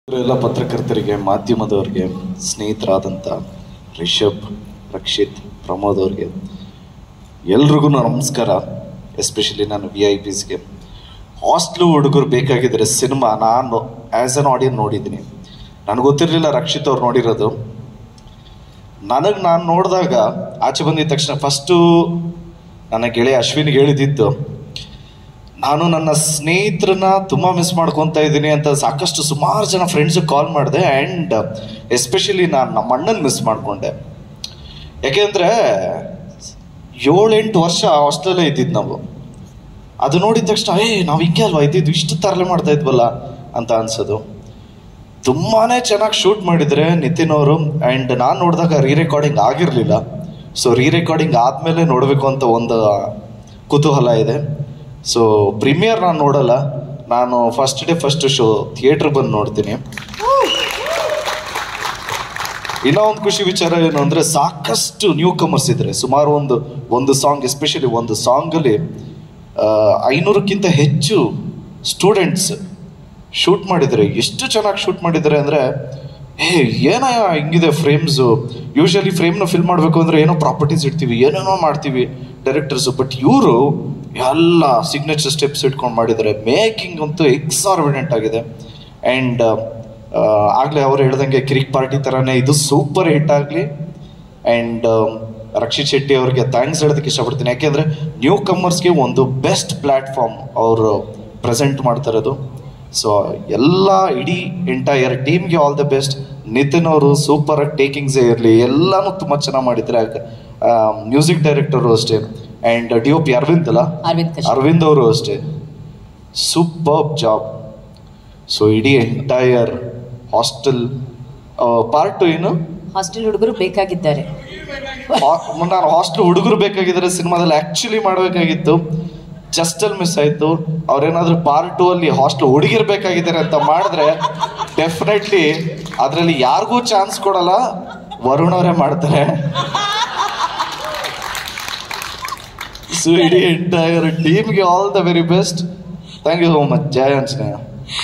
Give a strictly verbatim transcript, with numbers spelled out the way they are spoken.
ಎಲ್ಲ ಪತ್ರಕರ್ತರಿಗೆ ಮಾಧ್ಯಮದವರಿಗೆ ಸ್ನೇಹಿತರಾದಂಥ ರಿಷಬ್ ರಕ್ಷಿತ್ ಪ್ರಮೋದ್ ಅವ್ರಿಗೆ ಎಲ್ರಿಗೂ ನಮಸ್ಕಾರ. ಎಸ್ಪೆಷಲಿ ನಾನು ವಿ ಐ ಪಿಸ್ಗೆ ಹಾಸ್ಟ್ಲು ಹುಡುಗರು ಬೇಕಾಗಿದ್ದರೆ ಸಿನಿಮಾ ನಾನು ಆ್ಯಸ್ ಅನ್ ಆಡಿಯನ್ ನೋಡಿದ್ದೀನಿ. ನನಗೆ ಗೊತ್ತಿರಲಿಲ್ಲ ರಕ್ಷಿತ್ ಅವ್ರು ನೋಡಿರೋದು. ನನಗೆ ನಾನು ನೋಡಿದಾಗ ಆಚೆ ಬಂದಿದ ತಕ್ಷಣ ಫಸ್ಟು ನನ್ನ ಗೆಳೆಯ ಅಶ್ವಿನ್ಗೆ ಹೇಳಿದ್ದಿತ್ತು, ನಾನು ನನ್ನ ಸ್ನೇಹಿತರನ್ನ ತುಂಬ ಮಿಸ್ ಮಾಡ್ಕೊತಾ ಇದ್ದೀನಿ ಅಂತ ಸಾಕಷ್ಟು ಸುಮಾರು ಜನ ಫ್ರೆಂಡ್ಸಿಗೆ ಕಾಲ್ ಮಾಡಿದೆ. ಆ್ಯಂಡ್ ಎಸ್ಪೆಷಲಿ ನಾನು ನಮ್ಮ ಅಣ್ಣನ ಮಿಸ್ ಮಾಡಿಕೊಂಡೆ. ಯಾಕೆಂದರೆ ಏಳೆಂಟು ವರ್ಷ ಹಾಸ್ಟೆಲಲ್ಲೇ ಇದ್ದಿದ್ದು ನಾವು. ಅದು ನೋಡಿದ ತಕ್ಷಣ ಏ ನಾವು ಹಿಂಗೆ ಅಲ್ವಾ ಇದ್ದಿದ್ದು, ಇಷ್ಟು ತರಲೆ ಮಾಡ್ತಾ ಇದ್ವಲ್ಲ ಅಂತ ಅನ್ಸೋದು. ತುಂಬಾ ಚೆನ್ನಾಗಿ ಶೂಟ್ ಮಾಡಿದರೆ ನಿತಿನ್ ಅವರು. ಆ್ಯಂಡ್ ನಾನು ನೋಡಿದಾಗ ರೀ ರೆಕಾರ್ಡಿಂಗ್ ಆಗಿರಲಿಲ್ಲ. ಸೊ ರೀ ರೆಕಾರ್ಡಿಂಗ್ ಆದಮೇಲೆ ನೋಡಬೇಕು ಅಂತ ಒಂದು ಕುತೂಹಲ ಇದೆ. ಸೊ ಪ್ರೀಮಿಯರ್ ನಾನು ನೋಡಲ್ಲ, ನಾನು first day first show theatre ಬಂದು ನೋಡ್ತೀನಿ. ಇನ್ನೂ ಒಂದು ಖುಷಿ ವಿಚಾರ ಏನು ಅಂದರೆ ಸಾಕಷ್ಟು ನ್ಯೂ ಕಮರ್ಸ್ ಇದ್ದಾರೆ. ಸುಮಾರು ಒಂದು ಒಂದು ಸಾಂಗ್, ಎಸ್ಪೆಷಲಿ ಒಂದು ಸಾಂಗಲ್ಲಿ ಐನೂರಕ್ಕಿಂತ ಹೆಚ್ಚು ಸ್ಟೂಡೆಂಟ್ಸ್ ಶೂಟ್ ಮಾಡಿದ್ದಾರೆ. ಎಷ್ಟು ಚೆನ್ನಾಗಿ ಶೂಟ್ ಮಾಡಿದ್ದಾರೆ ಅಂದರೆ ಏ ಏನೋ ಹಿಂಗಿದೆ ಫ್ರೇಮ್ಸು. ಯೂಶ್ವಲಿ ಫ್ರೇಮ್ನ ಫಿಲ್ ಮಾಡಬೇಕು ಅಂದರೆ ಏನೋ ಪ್ರಾಪರ್ಟೀಸ್ ಇಡ್ತೀವಿ, ಏನೇನೋ ಮಾಡ್ತೀವಿ ಡೈರೆಕ್ಟರ್ಸು. ಬಟ್ ಇವರು ಎಲ್ಲ ಸಿಗ್ನೇಚರ್ ಸ್ಟೆಪ್ಸ್ ಇಟ್ಕೊಂಡು ಮಾಡಿದ್ದಾರೆ. ಮೇಕಿಂಗ್ ಅಂತೂ ಎಕ್ಸಾರ್ಬಿಡೆಂಟ್ ಆಗಿದೆ. ಆ್ಯಂಡ್ ಆಗಲೇ ಅವ್ರು ಹೇಳ್ದಂಗೆ ಕಿರಿಕ್ ಪಾರ್ಟಿ ಥರನೇ ಇದು ಸೂಪರ್ ಹಿಟ್ ಆಗಲಿ. ಆ್ಯಂಡ್ ರಕ್ಷಿತ್ ಶೆಟ್ಟಿ ಅವ್ರಿಗೆ ಥ್ಯಾಂಕ್ಸ್ ಹೇಳೋದಕ್ಕೆ ಇಷ್ಟಪಡ್ತೀನಿ. ಯಾಕೆಂದರೆ ನ್ಯೂ ಕಮರ್ಸ್ಗೆ ಒಂದು ಬೆಸ್ಟ್ ಪ್ಲ್ಯಾಟ್ಫಾರ್ಮ್ ಅವರು ಪ್ರೆಸೆಂಟ್ ಮಾಡ್ತಾ ಇರೋದು. ಸೊ ಎಲ್ಲ ಇಡೀ ಎಂಟೈರ್ ಟೀಮ್ಗೆ ಆಲ್ ದ ಬೆಸ್ಟ್. ನಿತಿನ್ ಅವರು ಸೂಪರಾಗಿ ಟೇಕಿಂಗ್ಸೇ ಇರಲಿ, ಎಲ್ಲನೂ ತುಂಬ ಚೆನ್ನಾಗಿ ಮಾಡಿದ್ದಾರೆ. ಮ್ಯೂಸಿಕ್ ಡೈರೆಕ್ಟರು ಅಷ್ಟೇ. And D O P Arvind ಅಲ್ಲ ಅರವಿಂದ್ ಅವರು ಅಷ್ಟೇ, ಸೂಪರ್ ಜಾಬ್. ಸೊ ಇಡೀ ಎಂಟೈರ್ ಹಾಸ್ಟೆಲ್ ಪಾರ್ಟ್ ಟು ಏನು ಹಾಸ್ಟೆಲ್ ಹುಡುಗರು ಬೇಕಾಗಿದ್ದಾರೆ. ನಾನು ಹಾಸ್ಟೆಲ್ ಹುಡುಗರು ಬೇಕಾಗಿದ್ದಾರೆ ಸಿನಿಮಾದಲ್ಲಿ ಆ್ಯಕ್ಚುಲಿ ಮಾಡಬೇಕಾಗಿತ್ತು, ಜಸ್ಟ್ ಅಲ್ಲಿ ಮಿಸ್ ಆಯಿತು. ಅವ್ರೇನಾದರೂ ಪಾರ್ಟ್ ಟೂ ಅಲ್ಲಿ ಹಾಸ್ಟೆಲ್ ಹುಡುಗಿರು ಬೇಕಾಗಿದ್ದಾರೆ ಅಂತ ಮಾಡಿದ್ರೆ ಡೆಫಿನೆಟ್ಲಿ ಅದರಲ್ಲಿ ಯಾರಿಗೂ ಚಾನ್ಸ್ ಕೊಡಲ್ಲ, ವರುಣ್ ಅವರೇ ಮಾಡ್ತಾರೆ. ಸೊ ಇಡೀ ಎಂಟೈರ್ ಟೀಮ್ಗೆ all the very best. Thank you so much. ಜಯ ಆಂಜನೇಯ.